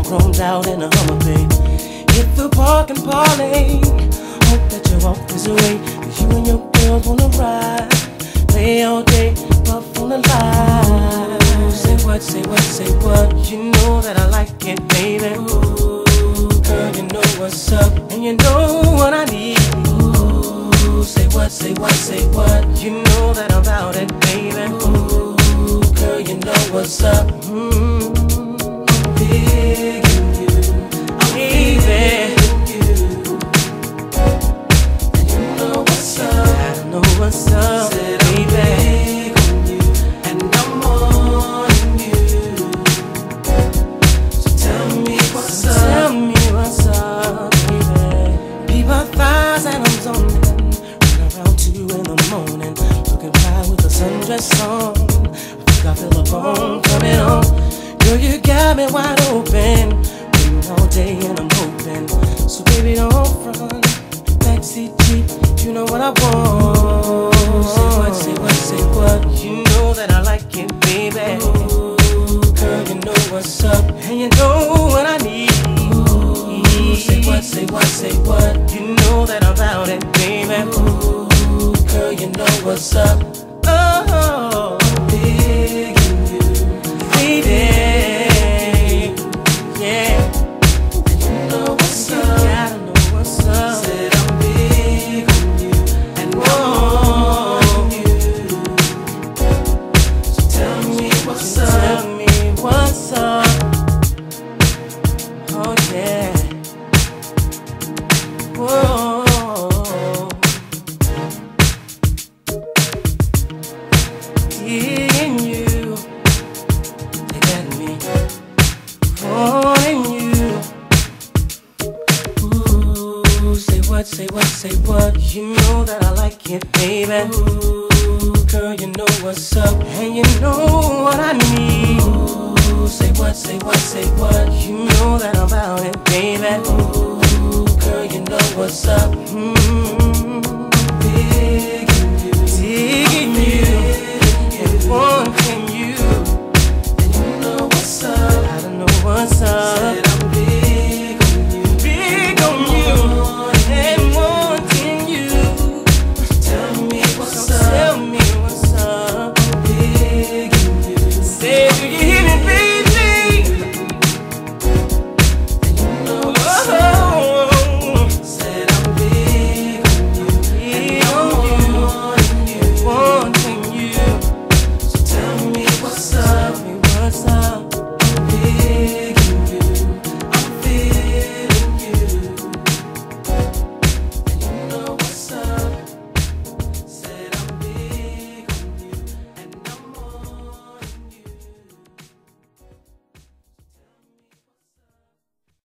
chromed out in a Hummer, babe. Hit the park and parlay. Hope that you walk this way, 'cause you and your girls wanna ride. Play all day, puff on the line. Say what, say what, say what. You know that I like it, baby. Ooh, girl, you know what's up, and you know what I need. Ooh, say what, say what, say what. You know that I'm about it, baby. Ooh, girl, you know what's up. I'm big in you, I'm baby. What's up, said baby? I'm big on you, and I'm on you. So tell me what's up. Tell me what's up, baby. Peep our thighs and I'm zoning. Run around 2 in the morning, looking fly with a sundress on. I think I feel a bone coming on. Girl, you got me wide open, waiting all day and I'm hoping. So baby, don't front, backseat Jeep. You know what I want. Say what, say what, say what. You know that I like it, baby. Ooh, girl, you know what's up, and you know what I need. Ooh, say what, say what, say what. You know that I'm about it, baby. Ooh, girl, you know what's up. Oh, big in you, baby. Yeah, and you know what's up. You gotta know what's up. Said I'm big. Tell me what's up. Oh yeah. Whoa. Seeing you, they got me wanting you. Ooh, say what, say what, say what. You know that I like it, baby. Ooh, girl, you know what's up, and you know what I need. Ooh, say what, say what, say what. You know that I'm about it, baby. Ooh, girl, you know what's up. Big in you, digging you, and wanting you, and you know what's up. I don't know what's up.